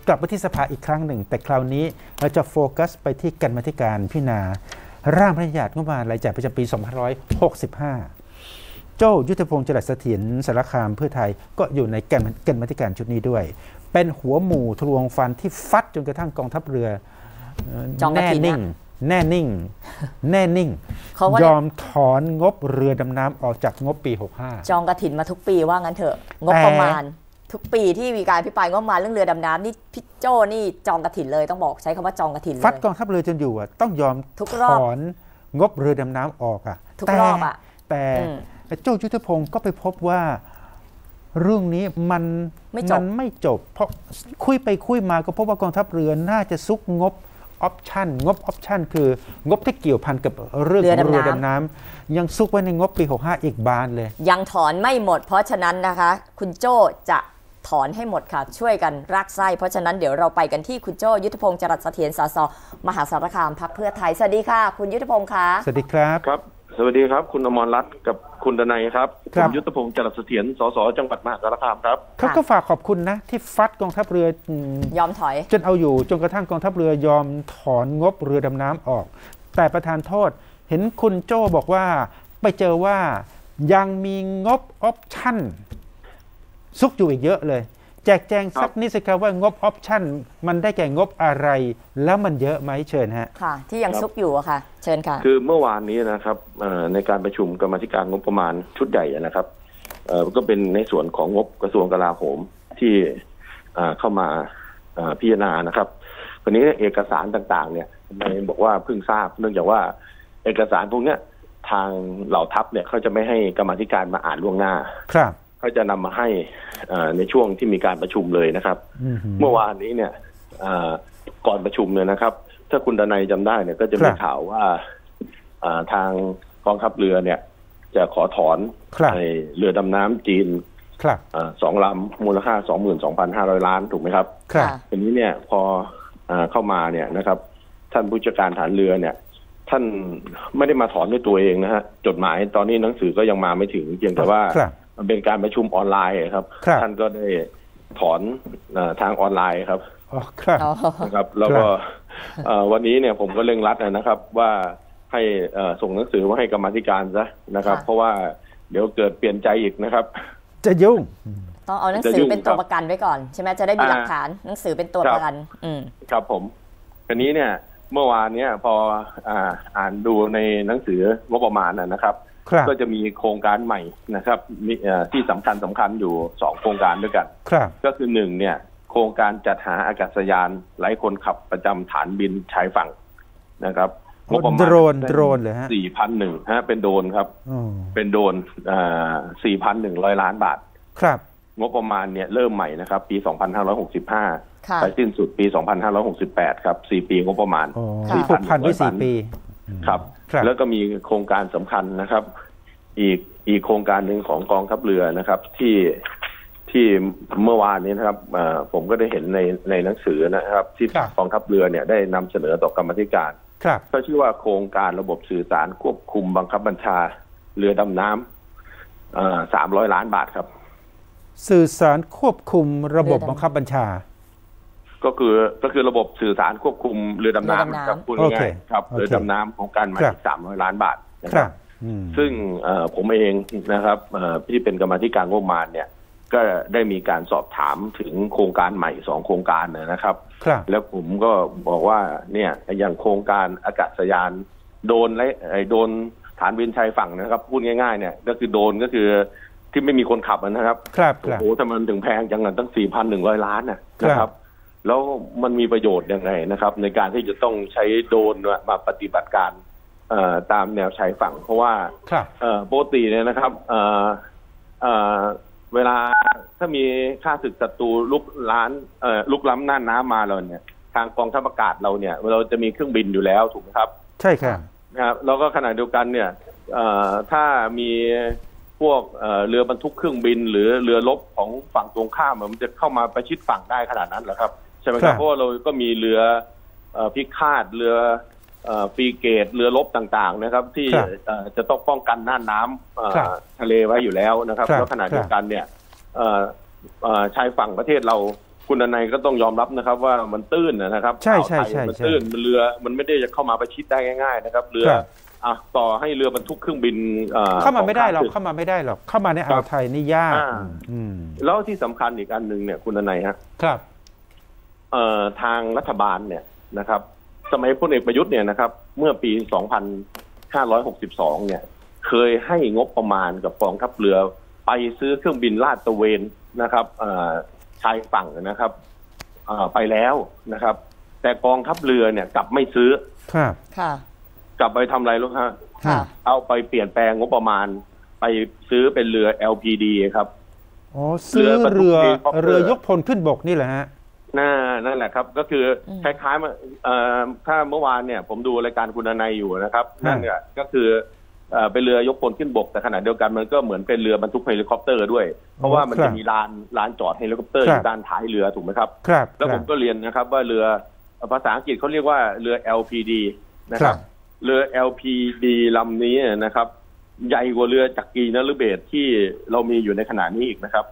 กลับมาที่สภาอีกครั้งหนึ่งแต่คราวนี้เราจะโฟกัสไปที่กรรมาธิการพิจารณาร่างพระราชบัญญัติงบประมาณรายจ่ายประจำปี 2565 โจ้ยุทธพงศ์จรัสเสถียรสารคามเพื่อไทยก็อยู่ในกรรมาธิการชุดนี้ด้วยเป็นหัวหมู่ทะลวงฟันที่ฟัดจนกระทั่งกองทัพเรือแน่นิ่งยอมถอนงบเรือดำน้ำออกจากงบปี 65 จองกฐินมาทุกปีว่างั้นเถอะงบประมาณทุกปีที่มีการอภิปรายงบประมาณเรื่องเรือดำน้ำนี่พี่โจ้นี่จองกฐินเลยต้องบอกใช้คำว่าจองกฐินเลยฟัดกองทัพเรือจนอยู่ต้องยอมถอนงบเรือดำน้ำออกทุกรอบแต่โจ้ยุทธพงศ์ก็ไปพบว่าเรื่องนี้มันไม่จบเพราะคุยไปคุยมาก็พบว่ากองทัพเรือน่าจะซุกงบออปชั่นคืองบที่เกี่ยวพันกับเรื่องของเรือดำน้ำยังซุกไว้ในงบปี 65อีกบานเลยยังถอนไม่หมดเพราะฉะนั้นนะคะคุณโจ้จะถอนให้หมดค่ะช่วยกันรากไส้เพราะฉะนั้นเดี๋ยวเราไปกันที่คุณโจ้ยุทธพงศ์จรัสเสถียรสสมหาสารคามพรรคเพื่อไทยสวัสดีค่ะคุณยุทธพงศ์ค่ะสวัสดีครับครับสวัสดีครับคุณอมรรัตน์กับคุณดนัยครับผมยุทธพงศ์จรัสเสถียรสสจังหวัดมหาสารคามครับเขาก็ฝากขอบคุณนะที่ฟัดกองทัพเรือยอมถอยจนเอาอยู่จนกระทั่งกองทัพเรือยอมถอนงบเรือดำน้ำออกแต่ประธานโทษเห็นคุณโจ้บอกว่าไปเจอว่ายังมีงบออปชั่นซุกอยู่อีกเยอะเลยแจกแจงสักนิดสิครับว่างบออปชั่นมันได้แก่งบอะไรแล้วมันเยอะไหมเชิญฮะค่ะที่ยังซุกอยู่อะค่ะเชิญค่ะคือเมื่อวานนี้นะครับในการประชุมกรรมาธิการงบประมาณชุดใหญ่นะครับก็เป็นในส่วนของงบกระทรวงกลาโหมที่เข้ามาพิจารณานะครับวันนี้เอกสารต่างๆเนี่ยบอกว่าเพิ่งทราบเนื่องจากว่าเอกสารพวกนี้ทางเหล่าทัพเนี่ยเขาจะไม่ให้กรรมาธิการมาอ่านล่วงหน้าครับเขาจะนำมาให้ในช่วงที่มีการประชุมเลยนะครับเมื่อวานนี้เนี่ยก่อนประชุมเนี่ยนะครับถ้าคุณดนัยจำได้เนี่ยก็จะมีข่าวว่าทางกองทัพเรือเนี่ยจะขอถอนเรือดำน้ำจีน2 ลำมูลค่า 22,500 ล้านถูกไหมครับทีนี้เนี่ยพอเข้ามาเนี่ยนะครับท่านผู้จัดการฐานเรือเนี่ยท่านไม่ได้มาถอนด้วยตัวเองนะฮะจดหมายตอนนี้หนังสือก็ยังมาไม่ถึงเพียงแต่ว่ามันเป็นการประชุมออนไลน์ครับท่านก็ได้ถอนทางออนไลน์ครับนะครับแล้วก็วันนี้เนี่ยผมก็เร่งรัดนะครับว่าให้ส่งหนังสือมาให้กรรมาธิการซะนะครับเพราะว่าเดี๋ยวเกิดเปลี่ยนใจอีกนะครับจะยุ่งต้องเอาหนังสือเป็นตัวประกันไว้ก่อนใช่ไหมจะได้มีหลักฐานหนังสือเป็นตัวประกันครับผมทีนี้เนี่ยเมื่อวานเนี่ยพออ่านดูในหนังสืองบประมาณนะครับก็จะมีโครงการใหม่นะครับที่สำคัญอยู่2โครงการด้วยกันก็คือ1เนี่ยโครงการจัดหาอากาศยานไร้คนขับประจำฐานบินชายฝั่งนะครับงบประมาณโดรนเลยฮะ 4,100 ฮะเป็นโดรนครับเป็นโดรน4,100 ล้านบาทครับงบประมาณเนี่ยเริ่มใหม่นะครับปี 2565ไปสิ้นสุดปี 2568ครับ4 ปีงบประมาณ 4,100 ปีครับแล้วก็มีโครงการสำคัญนะครับอีกโครงการหนึ่งของกองทัพเรือนะครับที่เมื่อวานนี้นะครับผมก็ได้เห็นในหนังสือนะครับที่กองทัพเรือเนี่ยได้นำเสนอต่อกรรมาธิการก็ชื่อว่าโครงการระบบสื่อสารควบคุมบังคับบัญชาเรือดำน้ำ300 ล้านบาทครับสื่อสารควบคุมระบบบังคับบัญชาก็คือระบบสื่อสารควบคุมเรือดำน้ำครับพูดง่ายๆครับเรือดำน้ำของการมา300 ล้านบาทนะครับซึ่งผมเองนะครับที่เป็นกรรมาธิการงบประมาณเนี่ยก็ได้มีการสอบถามถึงโครงการใหม่2โครงการนะครับแล้วผมก็บอกว่าเนี่ยอย่างโครงการอากาศยานโดรนและโดรนฐานบินชายฝั่งนะครับพูดง่ายๆเนี่ยก็คือโดรนก็คือที่ไม่มีคนขับนะครับโอ้โหทำไมมันถึงแพงจังตั้ง 4,100 ล้านนะครับแล้วมันมีประโยชน์ยังไงนะครับในการที่จะต้องใช้โดรนมาปฏิบัติการตามแนวชายฝั่งเพราะว่าปกติเนี่ยนะครับเวลาถ้ามีข้าศึกศัตรูลุกล้ำน่านน้ำมาเราเนี่ยทางกองทัพอากาศเราเนี่ยเราจะมีเครื่องบินอยู่แล้วถูกไหมครับใช่ครับนะครับแล้วก็ขณะเดียวกันเนี่ยถ้ามีพวกเรือบรรทุกเครื่องบินหรือเรือรบของฝั่งตรงข้ามมันจะเข้ามาประชิดฝั่งได้ขนาดนั้นเหรอครับใช่ไหมครับเพราะว่าเราก็มีเรือพิฆาตเรือฟรีเกตเรือรบต่างๆนะครับที่จะต้องป้องกันน่านน้ำทะเลไว้อยู่แล้วนะครับแล้วขณะเดียวกันเนี่ยชายฝั่งประเทศเราคุคุณดนัยก็ต้องยอมรับนะครับว่ามันตื้นนะครับใช่มันตื้นมันเรือมันไม่ได้จะเข้ามาประชิดได้ง่ายๆนะครับเรือต่อให้เรือบรรทุกเครื่องบินเข้ามาไม่ได้หรอกเข้ามาในอ่าวไทยนี่ยากแล้วที่สำคัญอีกอันหนึ่งเนี่ยคุณดนัยฮะครับทางรัฐบาลเนี่ยนะครับสมัยพลเอกประยุทธ์เนี่ยนะครับเมื่อปี 2562 เนี่ยเคยให้งบประมาณกับกองทัพเรือไปซื้อเครื่องบินลาดตระเวนนะครับชายฝั่งนะครับไปแล้วนะครับแต่กองทัพเรือเนี่ยกลับไม่ซื้อครับกลับไปทำอะไรลูกฮะเอาไปเปลี่ยนแปลงงบประมาณไปซื้อเป็นเรือ LPD ครับซื้อเรือยกพลขึ้นบกนี่แหละฮะนั่นแหละครับก็คือคล้ายๆถ้าเมื่อวานเนี่ยผมดูรายการคุณนายอยู่นะครับนั่นเนี่ยก็คือเป็นเรือยกพลขึ้นบกแต่ขณะเดียวกันมันก็เหมือนเป็นเรือบรรทุกเฮลิคอปเตอร์ด้วยเพราะว่ามันจะมีลานจอดเฮลิคอปเตอร์อยู่ด้านท้ายเรือถูกไหมครับแล้วผมก็เรียนนะครับว่าเรือภาษาอังกฤษเขาเรียกว่าเรือ LPD นะครับเรือ LPD ลำนี้นะครับใหญ่กว่าเรือจักรีนฤเบศรที่เรามีอยู่ในขณะนี้อีกนะครับ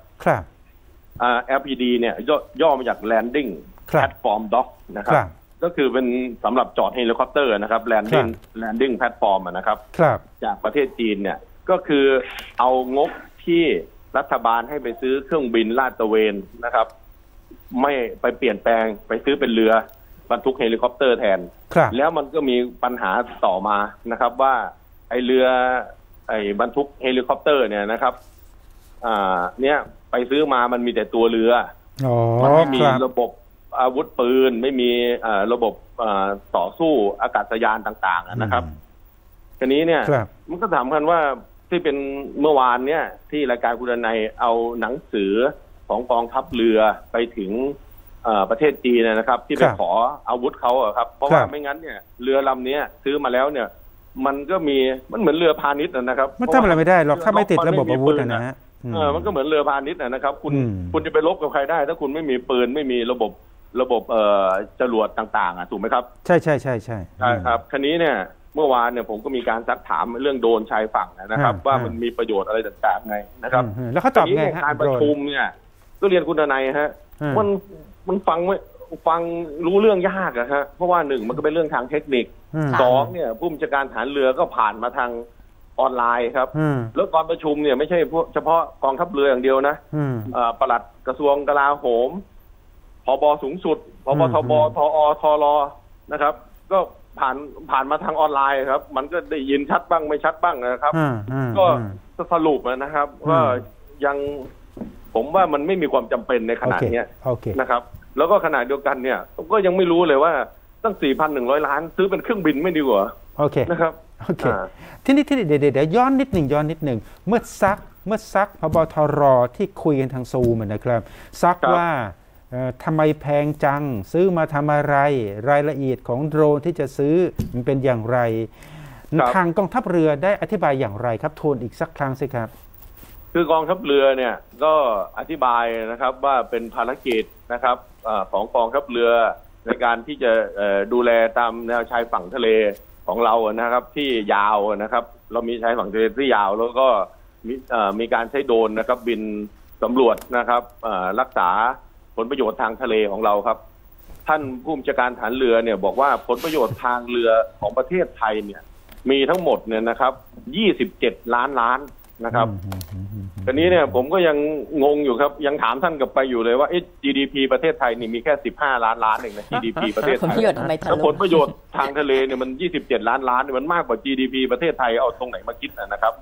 LPD เนี่ยย่อมาจาก Landing Platform Dock นะครับก็คือเป็นสำหรับจอดเฮลิคอปเตอร์นะครับ Landing Platform นะครับจากประเทศจีนเนี่ยก็คือเอางบที่รัฐบาลให้ไปซื้อเครื่องบินลาดตระเวนนะครับไม่ไปเปลี่ยนแปลงไปซื้อเป็นเรือบรรทุกเฮลิคอปเตอร์แทนแล้วมันก็มีปัญหาต่อมานะครับว่าไอเรือบรรทุกเฮลิคอปเตอร์เนี่ยนะครับเนี่ยไปซื้อมามันมีแต่ตัวเรือมันไม่มีระบบอาวุธปืนไม่มีระบบต่อสู้อากาศยานต่างๆนะครับทีนี้เนี่ยมันก็ถามกันว่าที่เป็นเมื่อวานเนี่ยที่รายการคุณดนัยเอาหนังสือของกองทัพเรือไปถึงประเทศจีนนะครับที่ไปขออาวุธเขาครับเพราะว่าไม่งั้นเนี่ยเรือลำนี้ซื้อมาแล้วเนี่ยมันเหมือนเรือพาณิชย์นะครับมันทำอะไรไม่ได้หรอกถ้าไม่ติดระบบอาวุธนะฮะมันก็เหมือนเรือพาณิชย์นะครับคุณจะไปรบกับใครได้ถ้าคุณไม่มีปืนไม่มีระบบจรวดต่างๆถูกไหมครับใช่ครับคันนี้เนี่ยเมื่อวานเนี่ยผมก็มีการซักถามเรื่องโดรนชายฝั่งนะครับว่ามันมีประโยชน์อะไรต่างๆไงนะครับแล้วเขาตอบไงฮะการประชุมเนี่ยก็เรียนคุณดนัยฮะมันฟังรู้เรื่องยากอะฮะเพราะว่าหนึ่งมันก็เป็นเรื่องทางเทคนิคสองเนี่ยผู้บัญชาการทหารเรือก็ผ่านมาทางออนไลน์ครับแล้วตอนประชุมเนี่ยไม่ใช่เฉพาะกองทัพเรืออย่างเดียวนะปลัดกระทรวงกลาโหมผบ.สูงสุดผบ.ทบ.ทอ.ทร.นะครับก็ผ่านมาทางออนไลน์ครับมันก็ได้ยินชัดบ้างไม่ชัดบ้างนะครับก็สรุปนะครับว่ายังผมว่ามันไม่มีความจำเป็นในขณะนี้นะครับแล้วก็ขณะเดียวกันเนี่ยก็ยังไม่รู้เลยว่าตั้ง 4,100 ล้านซื้อเป็นเครื่องบินไม่ดีกว่านะครับที่นี่เดี๋ยวย้อนนิดหนึ่งเมื่อซักพบทรที่คุยกันทางซูมนะครับซักว่าทำไมแพงจังซื้อมาทำอะไรรายละเอียดของโดรนที่จะซื้อมันเป็นอย่างไรทางกองทัพเรือได้อธิบายอย่างไรครับทวนอีกสักครั้งสิครับคือกองทัพเรือเนี่ยก็อธิบายนะครับว่าเป็นภารกิจนะครับของกองทัพเรือในการที่จะดูแลตามแนวชายฝั่งทะเลของเรานะครับที่ยาวนะครับเรามีชายฝั่งทะเลที่ยาวแล้วก็มีการใช้โดรนนะครับบินสำรวจนะครับรักษาผลประโยชน์ทางทะเลของเราครับท่านผู้บัญชาการฐานเรือเนี่ยบอกว่าผลประโยชน์ทางเรือของประเทศไทยเนี่ยมีทั้งหมดเนี่ยนะครับ27 ล้านล้านนะครับทีนี้เนี่ยผมก็ยังงงอยู่ครับยังถามท่านกลับไปอยู่เลยว่าGDP ประเทศไทยนี่มีแค่15 ล้านล้านเองนะ GDP ประเทศไทยแล้วผลประโยชน์ทางทะเลเนี่ยมัน27 ล้านล้านมันมากกว่า GDP ประเทศไทยเอาตรงไหนมาคิดนะครับ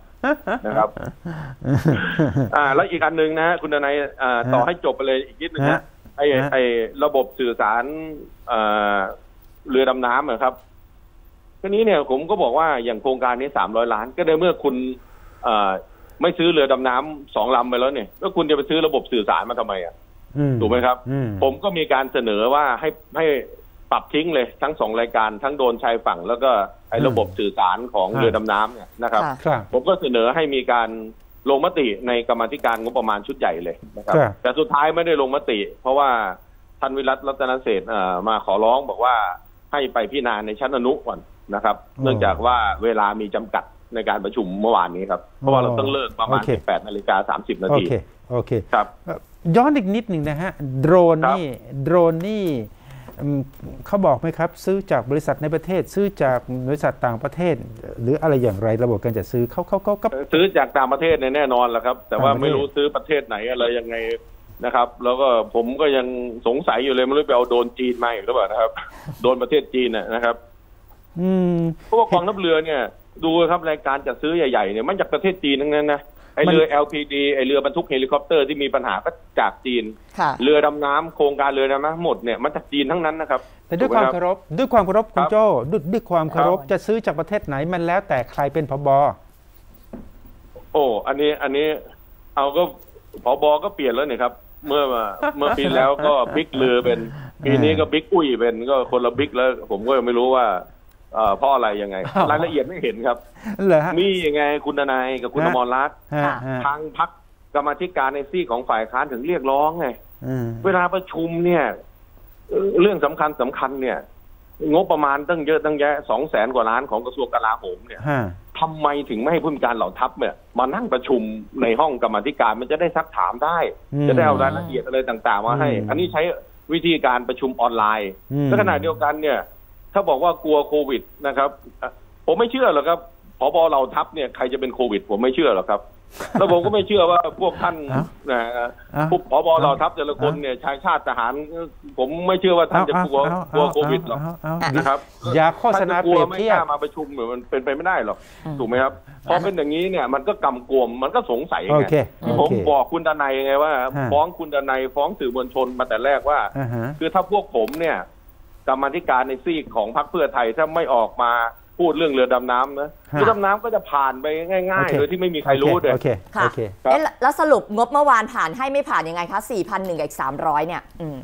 แล้วอีกอันนึงนะฮะคุณดนัยต่อให้จบไปเลยอีกนิดนึงนะไอ้ระบบสื่อสารเรือดำน้ำนะครับทีนี้เนี่ยผมก็บอกว่าอย่างโครงการนี้300 ล้านก็ได้เมื่อคุณไม่ซื้อเรือดำน้ำ2 ลำไปแล้วเนี่ยแล้วคุณจะไปซื้อระบบสื่อสารมาทำไมถูกไหมครับผมก็มีการเสนอว่าให้ปรับทิ้งเลยทั้ง2 รายการทั้งโดรนชายฝั่งแล้วก็ไอ้ระบบสื่อสารของเรือดำน้ำเนี่ยนะครับผมก็เสนอให้มีการลงมติในกรรมาธิการงบประมาณชุดใหญ่เลยนะครับแต่สุดท้ายไม่ได้ลงมติเพราะว่าท่านวิรัต รัตนเศรษฐ์มาขอร้องบอกว่าให้ไปพิจารณาในชั้นอนุก่อนนะครับเนื่องจากว่าเวลามีจำกัดในการประชุมเมื่อวานนี้ครับเพราะว่าเราต้องเลิกประมาณ 18:30 น.โอเคครับย้อนอีกนิดหนึ่งนะฮะโดรนนี่เขาบอกไหมครับซื้อจากบริษัทในประเทศซื้อจากบริษัทต่างประเทศ หรืออะไรอย่างไรระบบการจัดซื้อเขาซื้อจากต่างประเทศแน่นอนแหละครับแต่ว่าไม่รู้ซื้อประเทศไหนอะไรยังไงนะครับแล้วก็ผมก็ยังสงสัยอยู่เลยไม่รู้ไปเอาโดนจีนมาหรือเปล่านะครับโดนประเทศจีนนะครับเพราะว่ากองทัพเรือเนี่ยดูครับรายการจัดซื้อใหญ่ๆเนี่ยมันจากประเทศจีนทั้งนั้นนะไอเรือ LPD ไอเรือบรรทุกเฮลิคอปเตอร์ที่มีปัญหาก็จากจีนเรือดำน้ำโครงการเรือดำน้ำหมดเนี่ยมันจากจีนทั้งนั้นนะครับแต่ด้วยความเคารพคุณโจ้ด้วยความเคารพจะซื้อจากประเทศไหนมันแล้วแต่ใครเป็นผบ. อันนี้เอาก็ผบ.ก็เปลี่ยนแล้วเนี่ยครับเมื่อปีแล้วก็บิ๊กเรือเป็นปีนี้ก็บิ๊กอุ้ยเป็นก็คนละบิ๊กแล้วผมก็ไม่รู้ว่าเพราะอะไรยังไงรายละเอียดไม่เห็นครับมียังไงคุณนายกับคุณอมรรัตน์ทางพรรคกรรมาธิการในซีกของฝ่ายค้านถึงเรียกร้องไงเวลาประชุมเนี่ยเรื่องสำคัญเนี่ยงบประมาณตั้งเยอะตั้งแยะ200,000 กว่าล้านของกระทรวงกลาโหมเนี่ยทำไมถึงไม่ให้ผู้บัญชาการเหล่าทัพเนี่ยมานั่งประชุมในห้องกรรมาธิการมันจะได้ซักถามได้จะได้เอารายละเอียดอะไรต่างๆมาให้อันนี้ใช้วิธีการประชุมออนไลน์และขณะเดียวกันเนี่ยถ้าบอกว่ากลัวโควิดนะครับผมไม่เชื่อหรอกครับผบ.เหล่าทัพเนี่ยใครจะเป็นโควิดผมไม่เชื่อหรอกครับแล้วผมก็ไม่เชื่อว่าพวกท่านผู้ผบ.เหล่าทัพแต่ละคนเนี่ยชายชาติทหารผมไม่เชื่อว่าท่านจะกลัวโควิดหรอกนะครับอย่าโฆษณาเปรียบเทียบมาประชุมเหมือนมันเป็นไปไม่ได้หรอกถูกไหมครับพอเป็นอย่างนี้เนี่ยมันก็กำกวมมันก็สงสัยไงผมบอกคุณดนัยไงว่าฟ้องคุณดนัยฟ้องสื่อมวลชนมาแต่แรกว่าคือถ้าพวกผมเนี่ยกรรมาธิการในซีกของพรรคเพื่อไทยถ้าไม่ออกมาพูดเรื่องเรือดำน้ำนะเรือดำน้ำก็จะผ่านไปง่ายๆโดยที่ไม่มีใครรู้เลยค่ะแล้วสรุปงบเมื่อวานผ่านให้ไม่ผ่านยังไงคะ4,100กับอีก300เนี่ย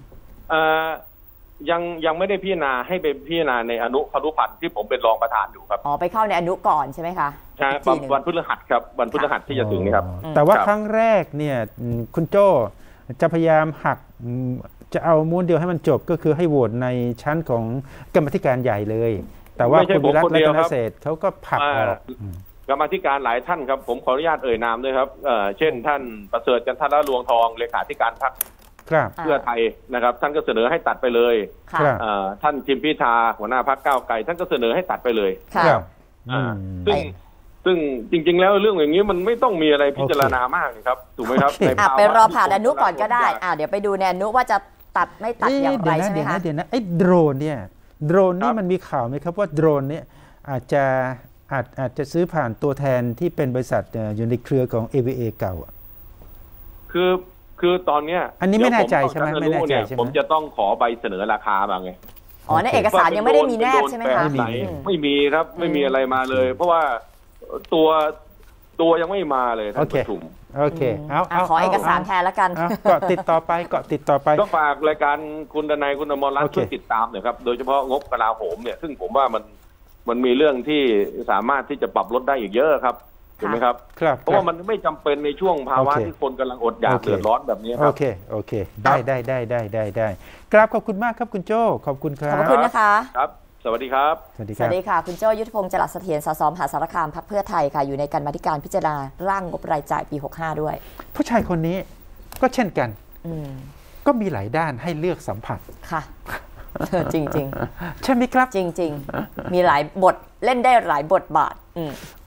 ยังไม่ได้พิจารณาให้ไปพิจารณาในอนุครุพันธ์ที่ผมเป็นรองประธานอยู่ครับไปเข้าในอนุก่อนใช่ไหมคะใช่วันพฤหัสครับวันพฤหัสที่จะถึงนี้ครับแต่ว่าครั้งแรกเนี่ยคุณโจ้จะพยายามหักจะเอาม้วนเดียวให้มันจบก็คือให้โหวตในชั้นของกรรมธิการใหญ่เลยแต่ว่าคุณวิรัต รัตนเศรษฐ์เขาก็ผลักออกกรรมธิการหลายท่านครับผมขออนุญาตเอ่ยนามด้วยครับเช่นท่านประเสริฐจันทรลวงทองเลขาธิการพรรคเพื่อไทยนะครับท่านก็เสนอให้ตัดไปเลยท่านทิมพิธาหัวหน้าพรรคก้าวไกลท่านก็เสนอให้ตัดไปเลยซึ่งจริงๆแล้วเรื่องอย่างนี้มันไม่ต้องมีอะไรพิจารณามากครับถูกไหมครับไปรอผ่านอนุก่อนก็ได้เดี๋ยวไปดูในอนุว่าจะตัดไม่ตัดอย่างไรใช่ไหมคะเดี๋ยวนะไอ้โดรนนี่มันมีข่าวไหมครับว่าโดรนเนี่ยอาจจะซื้อผ่านตัวแทนที่เป็นบริษัทอยู่ในเครือของ AVA เก่าคือตอนเนี้ยอันนี้ไม่แน่ใจใช่ไหมไม่แน่ใจใช่ไหมผมจะต้องขอใบเสนอราคาบ้างไงในเอกสารยังไม่ได้มีแนบใช่ไหมคะไม่มีครับไม่มีอะไรมาเลยเพราะว่าตัวยังไม่มาเลยท่านประชุมโอเคขอเอกสารแทนแล้วกันเกาะติดต่อไปก็ฝากรายการคุณดนัยคุณอมรรัตน์ช่วยติดตามหน่อยครับโดยเฉพาะงบกลาโหมเนี่ยซึ่งผมว่ามันมีเรื่องที่สามารถที่จะปรับลดได้อีกเยอะครับถูกไหมครับเพราะว่ามันไม่จำเป็นในช่วงภาวะที่คนกำลังอดอยากเดือดร้อนแบบนี้ครับโอเคได้กราบขอบคุณมากครับคุณโจ้ขอบคุณครับขอบคุณนะคะครับสวัสดีครับสวัสดีค่ะคุณโจ้ยุทธพงศ์จรัสเสถียรสสมหาสารคามพรรคเพื่อไทยค่ะอยู่ในกรรมาธิการพิจารณาร่างงบรายจ่ายปี65ด้วยผู้ชายคนนี้ก็เช่นกันก็มีหลายด้านให้เลือกสัมผัสค่ะจริงๆใช่ไหมครับจริงๆมีหลายบทเล่นได้หลายบทบาท